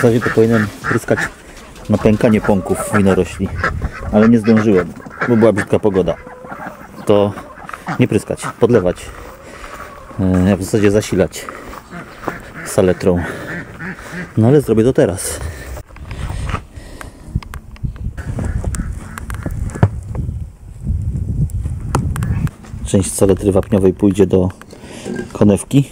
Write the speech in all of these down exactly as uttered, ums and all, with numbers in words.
zasadzie to powinienem pryskać na pękanie pąków winorośli, ale nie zdążyłem, bo była brzydka pogoda. To nie pryskać, podlewać, e, w zasadzie zasilać saletrą. No ale zrobię to teraz. Część saletry wapniowej pójdzie do konewki.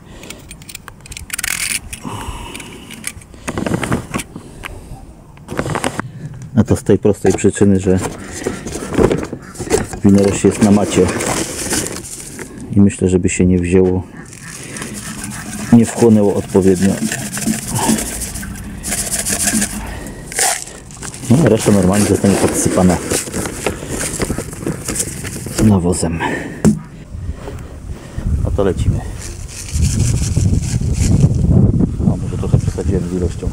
A to z tej prostej przyczyny, że winorośl jest na macie i myślę, żeby się nie wzięło, nie wchłonęło odpowiednio. No, a reszta normalnie zostanie podsypana nawozem. A to lecimy. O, może trochę przesadziłem z ilością.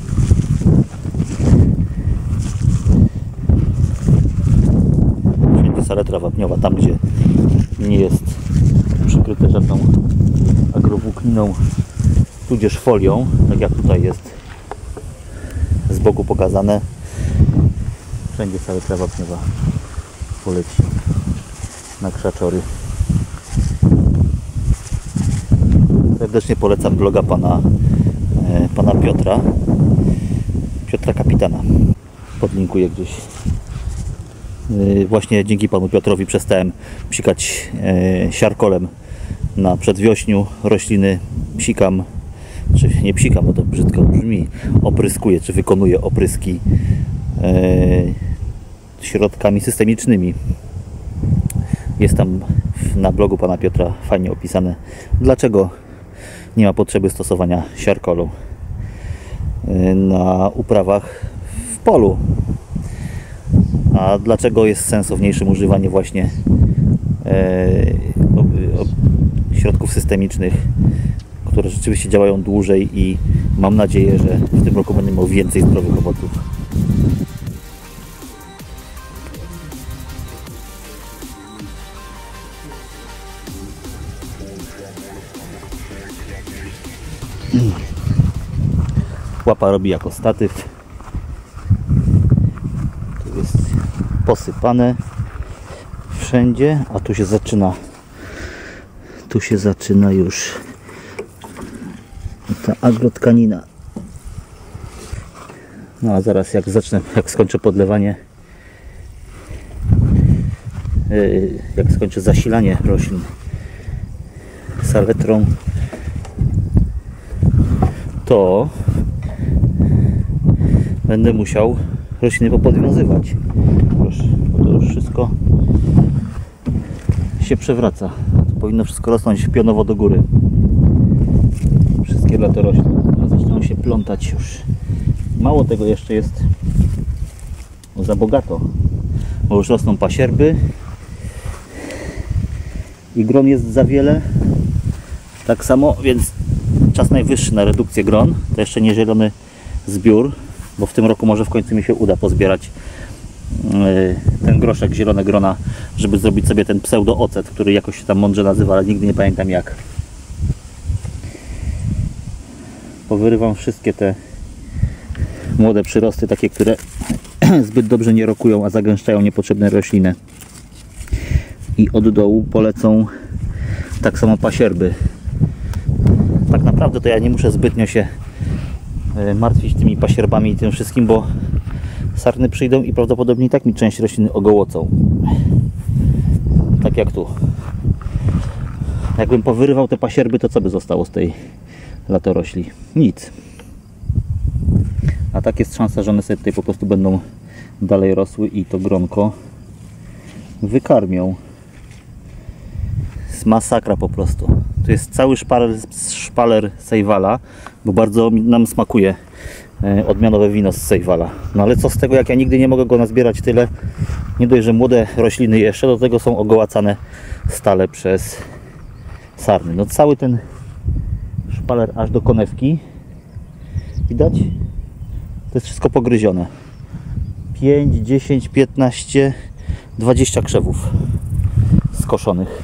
Wszędzie saletra wapniowa, tam gdzie nie jest przykryte żadną agrowłókniną, tudzież folią, tak jak tutaj jest z boku pokazane. Wszędzie saletra wapniowa poleci na krzaczory. Serdecznie polecam bloga pana, e, pana Piotra Piotra Kapitana. Podlinkuję gdzieś. E, właśnie dzięki panu Piotrowi przestałem psikać e, siarkolem na przedwiośniu. Rośliny psikam, czy nie psikam, bo to brzydko brzmi, opryskuję, czy wykonuję opryski e, środkami systemicznymi. Jest tam na blogu pana Piotra fajnie opisane, dlaczego nie ma potrzeby stosowania siarkolu na uprawach w polu, a dlaczego jest sensowniejszym używanie właśnie środków systemicznych, które rzeczywiście działają dłużej i mam nadzieję, że w tym roku będę miał więcej zdrowych owoców. Łapa robi jako statyw. Tu jest posypane wszędzie, a tu się zaczyna tu się zaczyna już ta agrotkanina. No a zaraz jak zacznę, jak skończę podlewanie, jak skończę zasilanie roślin saletrą, to będę musiał rośliny popodwiązywać. Proszę, bo to już wszystko się przewraca. To powinno wszystko rosnąć pionowo do góry. Wszystkie latorośli zaczynają się plątać już. Mało tego, jeszcze jest za bogato, bo już rosną pasierby i gron jest za wiele. Tak samo, więc czas najwyższy na redukcję gron. To jeszcze nie zielony zbiór, bo w tym roku może w końcu mi się uda pozbierać ten groszek, zielone grona, żeby zrobić sobie ten pseudo-ocet, który jakoś się tam mądrze nazywa, ale nigdy nie pamiętam jak. Powyrywam wszystkie te młode przyrosty, takie, które zbyt dobrze nie rokują, a zagęszczają niepotrzebne rośliny. I od dołu polecą tak samo pasierby. Tak naprawdę to ja nie muszę zbytnio się martwić tymi pasierbami i tym wszystkim, bo sarny przyjdą i prawdopodobnie i tak mi część rośliny ogołocą. Tak jak tu. Jakbym powyrywał te pasierby, to co by zostało z tej latorośli? Nic. A tak jest szansa, że one sobie tutaj po prostu będą dalej rosły i to gronko wykarmią. Jest masakra po prostu. To jest cały szpaler, szpaler Sejwala, bo bardzo nam smakuje odmianowe wino z Sejwala. No ale co z tego, jak ja nigdy nie mogę go nazbierać tyle. Nie dość, że młode rośliny jeszcze, do tego są ogołacane stale przez sarny. No cały ten szpaler aż do konewki. Widać? To jest wszystko pogryzione. pięć, dziesięć, piętnaście, dwadzieścia krzewów skoszonych.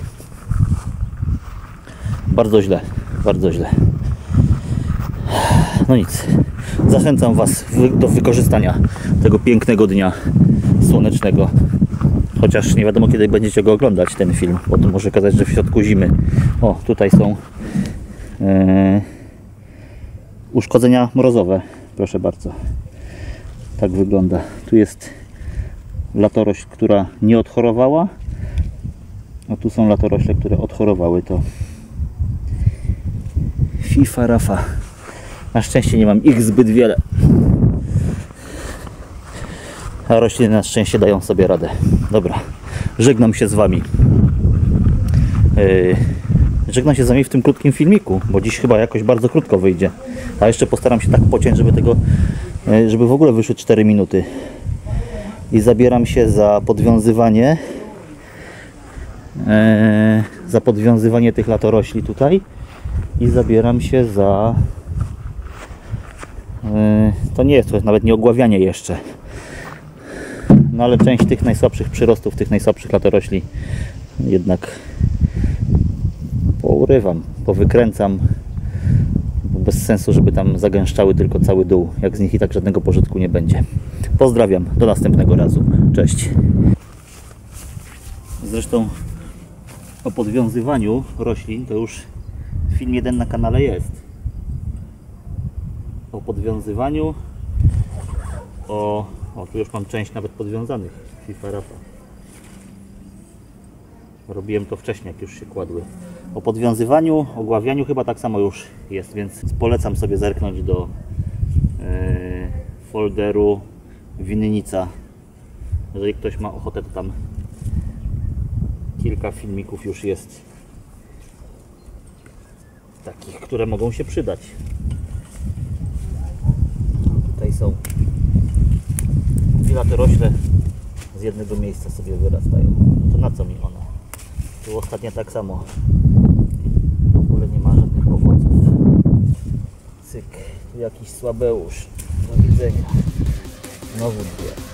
Bardzo źle, bardzo źle. No nic. Zachęcam Was do wykorzystania tego pięknego dnia słonecznego. Chociaż nie wiadomo, kiedy będziecie go oglądać, ten film, bo to może okazać, że w środku zimy. O, tutaj są e, uszkodzenia mrozowe. Proszę bardzo. Tak wygląda. Tu jest latorośl, która nie odchorowała, a tu są latorośle, które odchorowały. To FIFA Rafa. Na szczęście nie mam ich zbyt wiele, a rośliny na szczęście dają sobie radę. Dobra, żegnam się z Wami. Yy, żegnam się z Wami w tym krótkim filmiku, bo dziś chyba jakoś bardzo krótko wyjdzie. A jeszcze postaram się tak pociąć, żeby tego, yy, żeby w ogóle wyszły cztery minuty. I zabieram się za podwiązywanie yy, za podwiązywanie tych latorośli tutaj i zabieram się za yy, to nie jest to jest nawet nie ogławianie jeszcze. No ale część tych najsłabszych przyrostów, tych najsłabszych latorośli jednak pourywam, powykręcam, bo bez sensu, żeby tam zagęszczały tylko cały dół, jak z nich i tak żadnego pożytku nie będzie. Pozdrawiam, do następnego razu. Cześć. Zresztą o podwiązywaniu roślin to już film jeden na kanale jest. O podwiązywaniu, o O, tu już mam część nawet podwiązanych FIFA Rafa. Robiłem to wcześniej, jak już się kładły. O podwiązywaniu, ogławianiu chyba tak samo już jest, więc polecam sobie zerknąć do yy, folderu winnica. Jeżeli ktoś ma ochotę, to tam kilka filmików już jest takich, które mogą się przydać. Tutaj są latorośle z jednego miejsca sobie wyrastają. To na co mi one? Tu ostatnio tak samo. W ogóle nie ma żadnych owoców. Cyk. Tu jakiś słabeusz. Do widzenia. Znowu dwie.